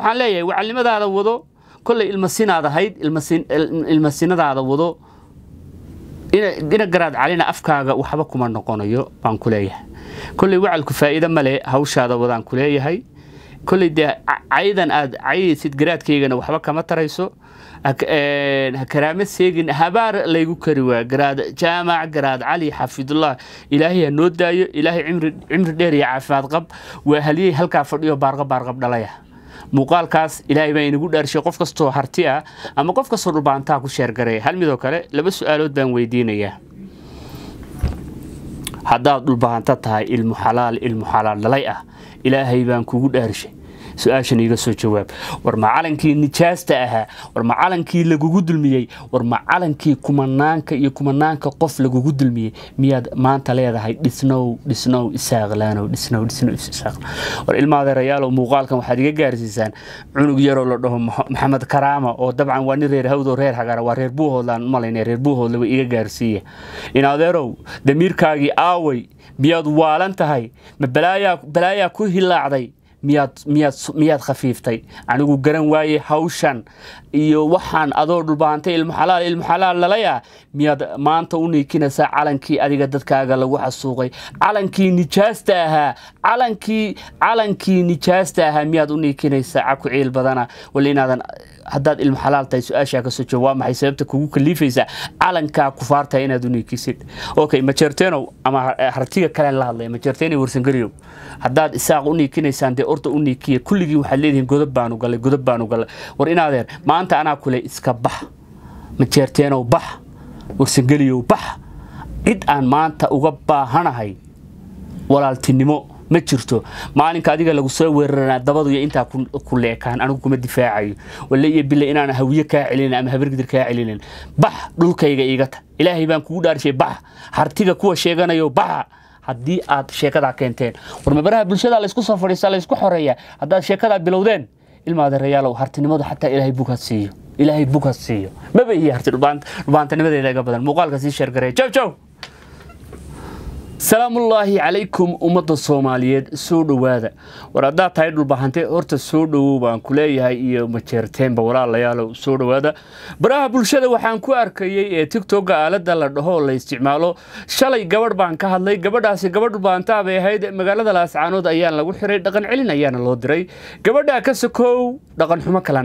waxaan leeyahay wacalnimadaada wado kulay ilmasinaada hayd ilmasinadaada wado ina garaad calina afkaaga waxba kuma noqonayo baan ku leeyahay kulay wacalku faa'iido male hawshaada wadaan ku leeyahay kulay caydan aad caysid garaadkeygana waxba kama tarayso karaamad seegin habaar laygu kari waa garaad jaamac garaad cali xafidullah ilaahay noo daayo ilaahay cimri dheer iyo caafimaad qab waa haliyay halka fadhiyo baarqab dhalaya muuqaalkaas ilaahay baa inagu dhaarshay qof kasto harti ah ama qof kasto dhulbaantaa ku sheer garay hal midoo kale laba su'aalood baan weydiinayaa haddaad dhulbaanta tahay ilmu xalaal dhalay ah ilaahay baan kugu dhaarshay سؤاشن يجا سو جواب ورمعلنكي نجاسته أها ورمعلنكي لجوجو دلمية ورمعلنكي كمنانك قف لجوجو دلمية مياد ما أنت ليه هاي دسنو إساغلانو دسنو إساغل والإلما هذا ريال ومقالكم حديقة جارسيسان عنق يرو لهم محمد كرامة أو طبعا ونير هودو رير حجر ورير بوه لان مالين رير بوه لو إيجا جارسية إن هذا رو دمير كاجي آوي مياد والنت هاي بلايا كوه لا عدي مياد خفيفتي عنو قرن واي هاوشان iyo waxaan adoo dhulbaantay ilmu xalaal lalaya miyad maanta u niikinaysa calankii adiga dadkaaga lagu xasuuqay calankii nijaasta aha miyad u niikinaysa aku ciil badana wala inaadan haddaad ilmu xalaal tahay su'aasha ka soo jawaab maxay sababta kugu kalifaysa calanka kufaarta inaad u niikisid okay ma jeerteeno ama hartiga kale la hadlay ma jeerteeno warsan gariyo haddaad isaaq u niikinaysaan de orta u niikiye kulligii waxa leeyihiin godab baan u galay war inaadeer maanta أنا كله إسكبح متشرتينه بح وسجليه بح إد أن ما أنت أجبا هنا هاي ولا التنمو متشرتو ما أنا كاديك لو سوى دبضو يا أنت كله كان أنا كم الدفاعي ولا يبي لي أنا هوية كاعلين أم هبرق كاعلين بح دول كيجا إيجت إلهي بان كودار شيء بح هرتيجا كوا شيء أنا يو بح هدي أت شيء كذا كنتين ورمبرها بالشدة على إسكو سفر على إسكو حرية هذا شيء كذا بلودين ilma adeerayaal hartinimadu xataa ilaahay buka siiyo ma bay harti dhubaantanimadeeda ga badan muuqaalka si share gareey jow salaamullaahi calaykum ummadda Soomaaliyeed soo dhawaada war hadda tahay dhulbaantay horta soo dhawow baan ku leeyahay iyo ma jeerteenba walaalayaal soo dhawaada baraha bulshada waxaan ku arkayay ee TikTok aalada la dhaho la isticmaalo shalay gabadh baan ka hadlay gabadhaasi gabadh dhulbaanta bay ahayd magaalada Laascaanood ayaan lagu xiray dhaqan celin ayaana loo diray gabadha ka sokow dhaqan xumo kale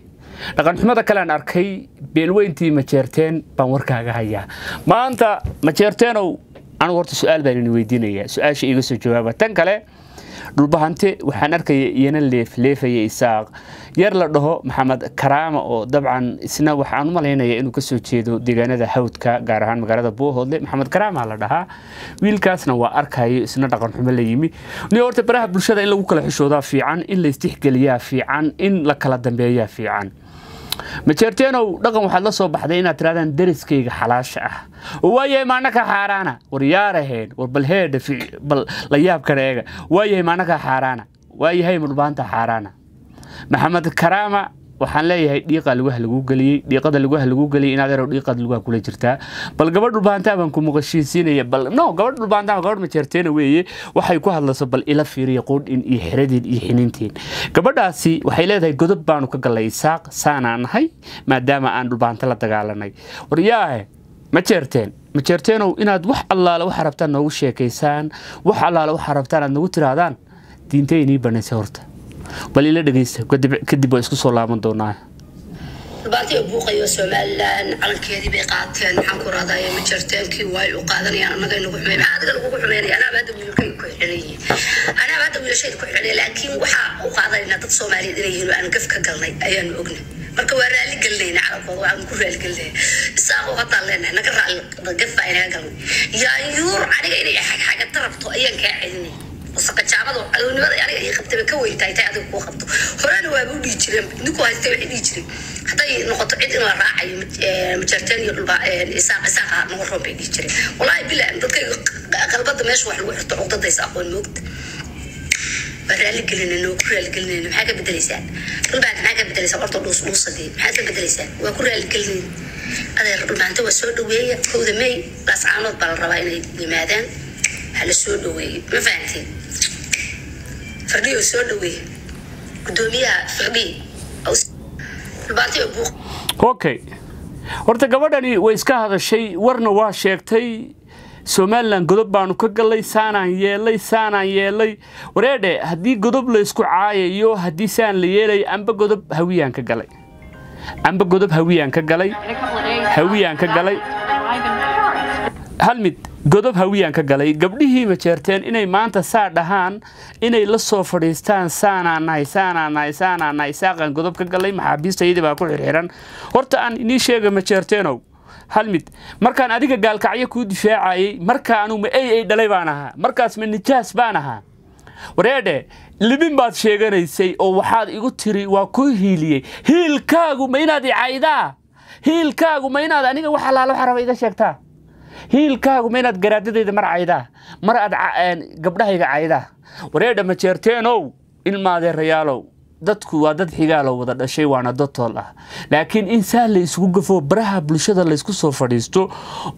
aan arkay beelweyntii ma jeerteen baan warkaaga hayaa maanta ma jeerteenow أنا ورت سؤال بيني ويديني سؤال شيء يقصد جوابه تنقله dhulbaante waxaan arkay iyana leefay isaaq yar la dhaho maxamed karaama oo dabcan isna waxaan u maleynayaa inuu ka soo jeedo deegaanada hawdka gaar ahaan magaalada Boohoodle maxamed karaama la dhahaa wiilkaasna waa arkayo isna dhaqan xumo la yimi ni horta baraha bulshada in lagu kala xishoodaa fiican in la istixgaliyaa fiican in la kala dambeeyaa fiican ما شرتينو دقن واحد لا soo baxday inaad tiraadaan dariskayga xalaasha ah waayay maanaka xaaraana waryaaraheen warbalheed bal la yaab kareega waayay maanaka xaaraana waayay mudbaanta xaaraana maxamed karaama waxaan leeyahay dhiiqada lagu galiyay inaad yaro dhiiqada lagu kula jirtaa bal gabadh dhulbaanta baan ku muqashiinsiinaya bal gabadh dhulbaanta gabadh ma jeerteena weeye waxay ku hadlayso bal ila fiiriyo qoodin iyo xiradin iyo xinintiin gabadhaasi waxay leedahay godob baan ka galay isaaq saanaanahay maadaama aan dhulbaanta la dagaalanay wariyaahe ma jeerteeno inaad wax allaala wax rabtaan noogu sheekaysaan wax allaala wax rabtaan aad nagu tiraadaan diinteeni banaysa horta بل إلى دقيقة كدي بس كسر لامن دونا. بعدي أبوك يا سومالان على كذي بقعتين حنكر هذا يوم شرتين كي واي وقادني أنا ما قلنا كحمي ما عاد قلنا كحمي أنا بعد من كي كحلي أنا بعد من شيء كحلي لكن وقادني نتط سومالي دريه وأنا كيف كقلني أيام أجني مركب ورا اللي قلنا على قوة وعم كل اللي قلنا الساق وقطع لنا نقرأ القفة إلى قلنا يا يور على إني حاجة تربطه أيام كعدني وسق الشعبات ونبدأ يعني يخبط بكوي تاي هذا كوا خبطه هرانا وابو بيجري نكوا هستوي بيجري حتى نقطة عدنا راعي مجرتين يطلب إساق نورهم بيجري والله بالله ضد قلبت ماشي واحد وحط عقدة إساق والموت برالي قلنا إنه كل قلنا إنه حاجة بدريسان كل بعد حاجة بدريسان أرطل نص دي حاجة بدريسان وكل قلنا هذا يقول ما أنت والسود ويا هو ذمي بس عانود بالرواية لماذا هل السود ويا ما فهمتي فرديو سودوي gudoomiyaha firdhi dhulbaantay oo buuq okay horta gabadhani way iska hadashay warna waa sheegtay Somaliland godob baanu ka galay saanaan yeelay wareede hadii godob la isku caayayo hadii saan la yeelay amba godob hawiyaan ka galay hal mid godob hawiyaan ka galay gabdhihii ma jeerteen inay maanta saa dhahaan inay la soo fadhiistaan saanaanahay saaqan godob ka galay maxaabiistayda baa ku xirxiran horta aan inii sheega ma jeerteenow hal mid markaan adiga gaalkacyo ku difaacayay markaanu ma ay dhalay baan ahaa markaas ma nijaas baan ahaa wareede libin baad sheeganaysay oo waxaad igu tiri waa ku hiiliyay hiilkaagu ma inaad aniga wax alaalo xaraba iga sheegtaa hiilkaagu ma inaad garaadadayda mar caydaa mar aad gabdhahayga caydaa wareede ma jeerteenow ilmaadeerayaalow dadku waa dad xigaalo wada dhashay waana dad tool ah laakiin insaan la isugu gafo baraha bulshada la isku soo fadhiisto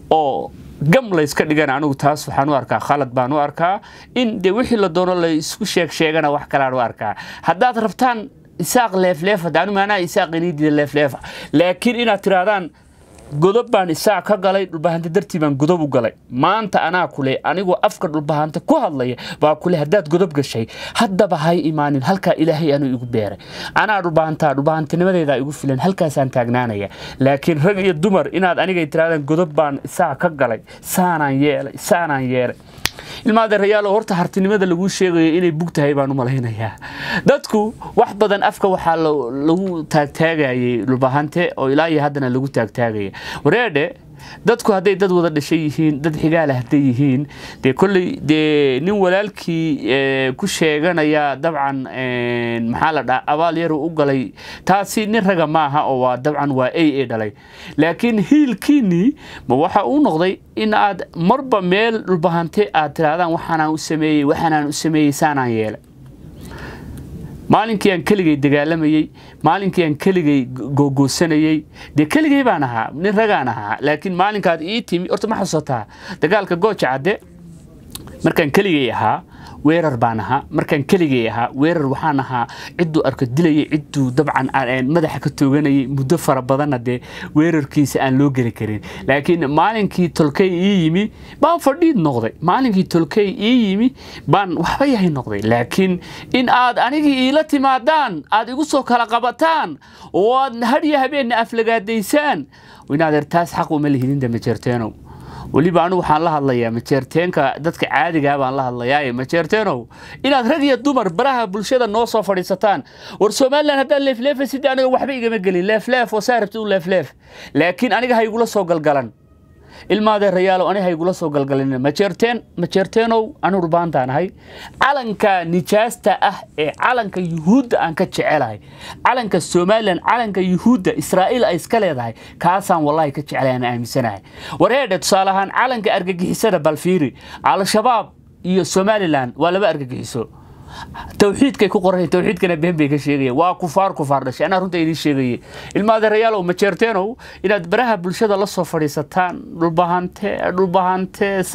oo gam la iska dhigan anigu taas waxaan u arkaa khalad baan u arkaa in de wixii la doono la isku sheegana wax kale aan u arkaa haddaad rabtaan isaaq leefleef hadaan maana isaaq iniidida leefleef laakiin inaad tiraadaan godob baan isaaq ka galay dhulbahanta dartii baan godob u galay maanta anaa kule anigu afka dhulbahanta ku hadlaya baa kule hadaad godob gashay haddaba hay imaanin halka ilaahay aanu igu beeray anaa dhulbahantanimadeeda igu filan halkaasaan taagnaanaya laakiin rag iyo dumar inaad aniga tiraadaan godob baan isaaq ka galay saanaan yeelay ilmaadeerayaalo horta hartinimada lagu sheegayo inay bugtahay baan u malaynayaa dadku wax badan afka waxa lagu taagtaagayay dhulbahante oo ilaa iyo haddana lagu taagtaagaya wareede dadku haday dad wada dhashay yihiin dad xigaal ah haday yihiin de kulli de nin walaalkii ku sheeganaya dabcan maxaa la dhahaa abaal yar u galay taasi nin raga maaha oo waa dabcan waa ay dhalay laakiin hiilkiini ma waxa uu noqday in aad marba meel dhulbahante aad tiraadaan waxaan u sameeyay saanaan yeelay maalinkii aan keligay dagaalamayay maalinkii aan keligay googoosanayay de keligay baan ahaa nin ragaan ahaa laakiin maalinkaad ii timi horta ma xasuusataa dagaalka gooja cadde markaan keligay ahaa weerar baan ahaa markaan keligay ahaa weerar waxaan ahaa ciddu arko dilayay ciddu dabcan madaxa ka tooganayay muddo fara badan de weerarkiisa aan loo gali karin laakiin maalinkii tolkay ii yimi baan fadhiid noqday maalinkii tolkay ii yimi baan waxba yahay noqday laakiin in aad anigii ila timaadaan aad igu soo kala qabataan oo aad hadiya habeen aflagaadaysaan inaad taas xaq uma lihidin ma jeerteenow waliba anu waxaan la hadlayaa ma jeerteenka dadka caadiga baan la hadlayaa ma jeerteenow inaad rag iyo dumar baraha bulshada noo soo fadhiisataan war Soomaaliland hadda leefleef sidii aniga waxba igama galin leefleef oo saarabtu leefleef laakiin aniga hay igula soo galgalan ilmaadeerayaal aniga hay igula soo galgalin ma jeerteenow anu rubaantaanahay calanka nijaasta ah ee calanka yuhuudda aan ka jecelahay calanka Soomaaliland calanka yuhuudda Israa'iil ay iska leedahay kaasaan wallahi ka jecelahay aaminsanahay wareede tusaalahan calanka argagixisada balfiiri al-shabaab iyo Somaliland waa laba argagixiso توحيدك كقرة توحيدك نبهم بيكشيء وكفار دش أنا رنت إيدي شيء الماذا ريال ومشرتينه إذا برها بالشدة للصفر ستان ربهانته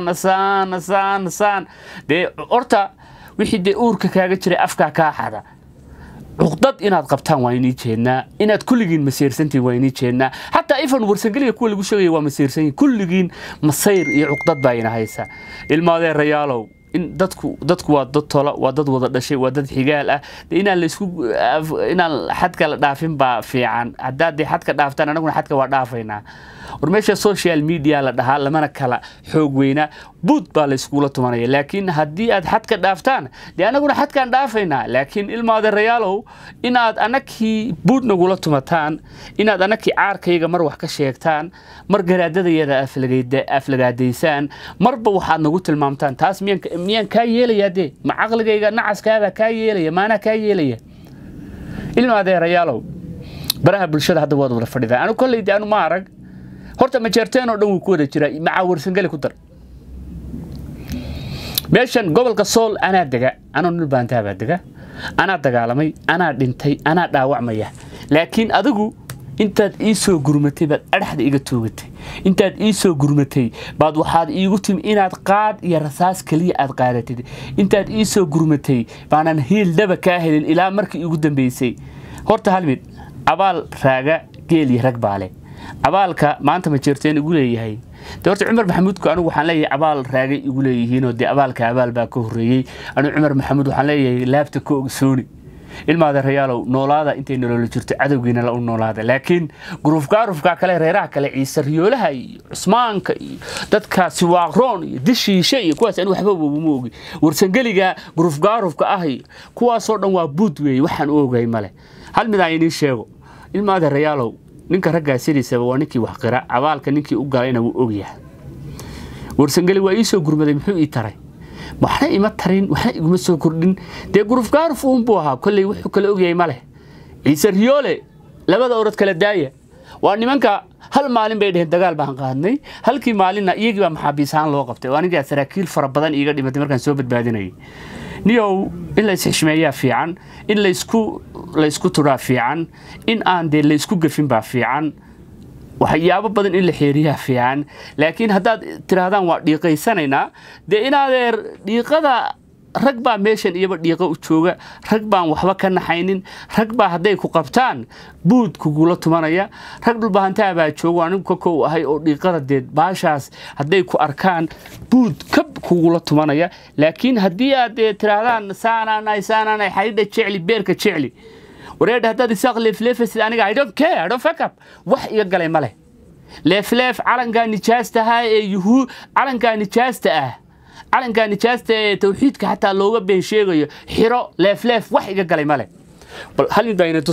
سان ده أرتا وحيد ده أورك كاجتري أفكا كاحدا عقدت إناد قبتان ويني جينا إناد كل جين مسير سنتي ويني جينا حتى إيفن ورسنجلي كل وشيء ومسير سنتي كل جين مسير عقدت باينه هيسا الماذا ريالو إن دتكو ودت طلا ودت وضد شيء ودت حجال إن اللي سكو إن حد كلا دافين في عن عداد دي حد كدافتنا نقول حد كودافينا ورمشي السوشيال ميديا لدها لما نكلا حوجينا بود بالسكولة تمانية لكن هدي حد كدافتان دي أنا قلنا حد كان دافينا لكن الماذا رياله إن أنا كي بود نقولة تمتان إن أنا كي عارك يجا مروح كشيكتان مرجرة يدا أفلقاديسان مربو حد نقول المامتان تاس مين كايلة يدي مع عقل جيجا نعس كذا كايلة ما أنا كايلة الماذا رياله براه بالشدة هذا وضع الفريدة أنا كل يدي أنا ما أعرف horta ma jeerteen oo dhan uu ku wada jiray macawirsan gali ku dar meeshan gobolka Sool ana daga ana nulbaantaa dega ana dagaalamay ana dhintay ana dhaawacmaya laakiin adigu intaad ii soo gurmatay baad adhaxda iga toogatay intaad ii soo gurmatay baad waxaad iigu timi inaad qaad iyo rasaas kaliya aad qaadatid intaad ii soo gurmatay baanan hiil daba kaa helin ilaa markii ugu dambeysay horta hal mid abaal raaga geel iyo rag baale abaalka maanta ma jeerteen igu leeyahay horta Cumar Maxamuud ku anigu waxaan leeyahay abaal raagay igu leeyihiin oo abaalka abaal baa ka horeeyay anigu Cumar Maxamuud waxaan leeyahay laabta ka ogsooni ilmaada reyaalow noolaada intay nolol jirto cadawgiina la u noolaada laakiin gruufka kale reeraha kale ciise riyoolaha iyo Cusmaanka iyo dadka siwaaqroon iyo dishiisha iyo kuwaas aan waxba ugu oogi warsangeliga gruufka ah kuwaas oo dhan waa buud weey waxaan u oogay male hal mid aan sheego ilmaada reyaalow ninka ragga siriisaba waa ninkii wax qira abaalka ninkii u galayna uu ogyahay warsangeli waa ii soo gurmaday muxuu ii taray waxna ima tarin waxna iguma soo kordhin de gruufka buu ahaa kulli wuxuu kala ogyahay male ciise riyoole labada orod kala daaya waa nimanka hal maalin bay dhaheen dagaal baan qaadnay halkii maalinna iyagii baa maxaabiisaan loo qabtay waa ninka saraakiil fara badan iiga dhimatay markaan soo badbaadinay niyow in la isxishmeeyaa fiican in la isku turaa fiican in aan de la isku gafin baa fiican waxyaabo badan in la xeeriyaa fiican laakiin haddaad tiraahdaan waa dhiiqaysanayna de inaadeer dhiiqada rag baa meeshan iyaba dhiiqo u jooga rag baan waxba ka naxaynin rag baa hadday ku qabtaan buud kugula tumanaya rag dhulbahantaa baa jooga anigu ka kow ahay oo dhiiqada deed baashaas hadday ku arkaan buud kab kugula tumanaya laakiin haddii aad tiraahdaan saanaanay xaydha jecli beerka jecli wareedha haddaad isaaq leefleefaysid aniga I don't care I don't fuck up wax iga galay male leefleef calankaa nijaasta ah calankaa nijaasta ah calankaa nijaasta ee tawxiidka xataa looga been sheegayo xiro leefleef wax iga galay male bal hal mid ayna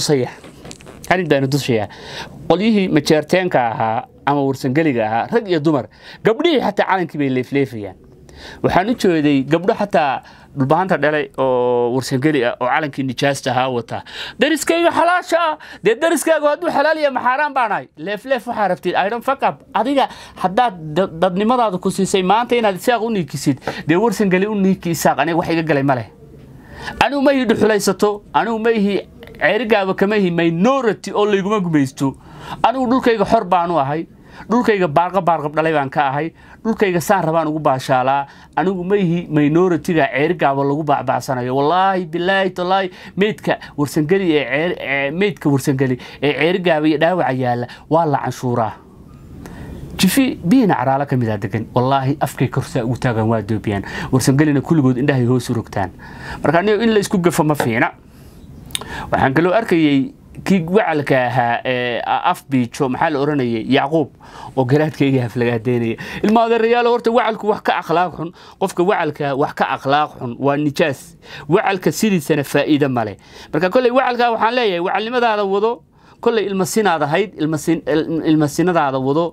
tusaya qolyihii majeerteenka ahaa ama warsangeliga ahaa rag iyo dumar gabdhihii xataa calankii bay leefleefayaan waxaan u jeeday gabdho xataa dhulbahanta dhalay oo warsangeli ah oo calankii nijaasta ahaa wata dariskayga xalaasha ah dee dariskaagu hadduu xalaal yahay maxaaraan baanahay leefleef waxaa rabtid I don't fuck up adiga haddaad dadnimadaada ku siisay maanta inaad isaaq u niikisid dee warsangeli u niiki isaaq aniga wax iga galay male anigu ma ii dhuxulaysato anigu ma ii ceerigaaba kama ii minority oo layguma gumaysto anigu dhulkayga xor baanu ahay dhulkayga baarqab dhalay baan ka ahay dhulkayga saan rabaan ugu baashaalaa anigu ma ihi minority-ga ceerigaaba lagu baacsanayo wallaahi bilaahi tallaahi meydka warsangeli meydka warsangeli ceerigaaba iyo dhaawaca yaala waa la canshuuraa jifi biina caraala ka mid ah degan wallaahi afkay korsa ugu taagan waa doobiyaan warsangelina kulligood indhahay hoos u rogtaan marka aniga in la isku gafo ma fiina waxaan kaloo arkayay kii wacalka ahaa af biijo maxaa la oranayay Yacquub oo garaadkayga haflagaadeynaya ilmaada reyaal horta wacalku wax ka akhlaaq xun qofka wacalka wax ka akhlaaq xun waa nijaas wacalka sidiisana faa'iido male marka kulli wacalka waxaan leeyahay wacalnimadaada wado kulli ilmasinaada hayd ilmasinadaada wado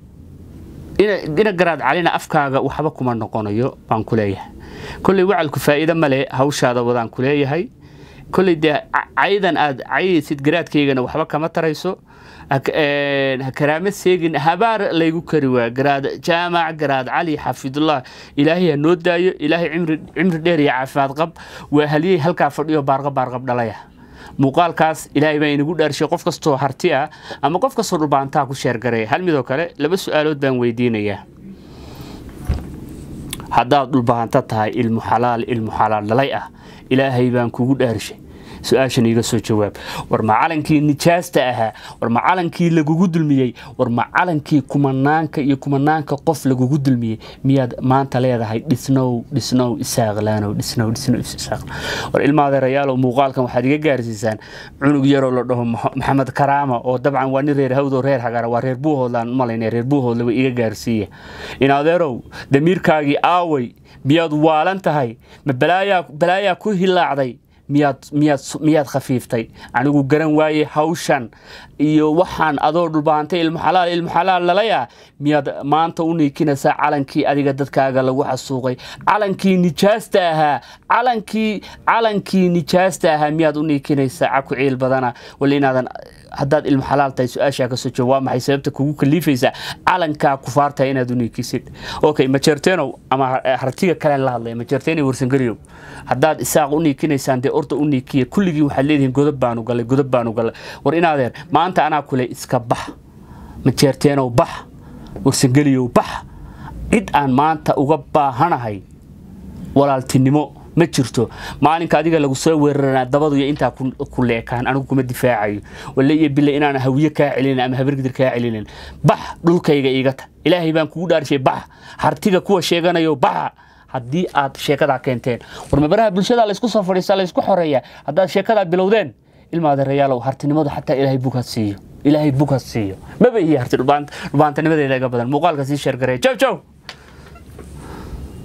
ina garaad calina afkaaga waxba kuma noqonayo baan ku leeyahay kulli wacalku faa'iido male hawshaada wadaan ku leeyahay كل ده عيدا عيد جراد وحبا كما تريسو كرامة سيجن هبار لا يقولوا جراد جامع جراد علي حفظ الله إلهي النود دايو إلهي عمر ديري عفاد قب وهلي هل كافرديو بارغب دلايا مقال كاس إلهي بين يقول درشة قف كستو هرتيا أما قف كسر ربان تاكو شير جري هل ميدو كله لبس سؤالات بين ويدينية هذا ربان تتها المحلال دلايا إلهي بان كوجود أرشة سؤالشني يقصو جواب ورما علنكي نجاسته أها ورما علنكي لجوجود المية ورما علنكي كمنانك قف لجوجود المية مياد ما أنت ليه هاي دسنو إساغلانو دسنو إساغ والإلما هذا ريال ومقالكم وحديقة جارسيسان عنو جيرو لهم محمد كرامة وطبعا ونرير هودو رير حجر ورير بوه لان مالين رير بوه لو إيجا جارسية إن هذا رو دمير كاجي آوي مياد والنتهاي بلايا كوه الله عضي مياد خفيفتي عنو جرن واي هوشان iyo waxaan adoo dhulbaantay ilmuxalaal lalaya miyad maanta u niikinaysa calankii adiga dadkaaga lagu xasuuqay calankii nijaasta aha miyad u niikinaysa aku ciil badana wala inaadan haddaad ilmo xalaal tahay su-aashaa ka soo jawaab waa maxay sababta kugu kaliifaysa calankaa kufaarta inaad u niikisid okay majeerteenow ama hartiga kale la hadlay majeerteenay warsangariyow haddaad isaaq u niikinaysaan dee orda u niikiya kulligii waxaad leedihiin godob baanu galay war inaadeer maanta anaa kule iska bax majeerteenow bax warsangariyow bax cid aan maanta uga baahanahay walaaltinimo ma jirto maalinka adiga lagu soo weerarana dabadu iyo inta ku leekaan anigu kuma difaacayo walla iyo billa inaan hawiye ka celin ama habargidir ka celin bax dhulkayga igata ilaahay baan kugu dhaarshay bax hartiga kuwa sheeganayo bax haddii aad sheekada keenteen warmabaraha bulshada la isku soo fadhiistaa la isku xoreeyaa haddaad sheekada bilowdeen ilmaada reeyaalow hartinimadu xataa ilaahay buka siiyo maba iyo harti dhubaantanimadeeda iga badan muuqaalka sii sheer gareey jow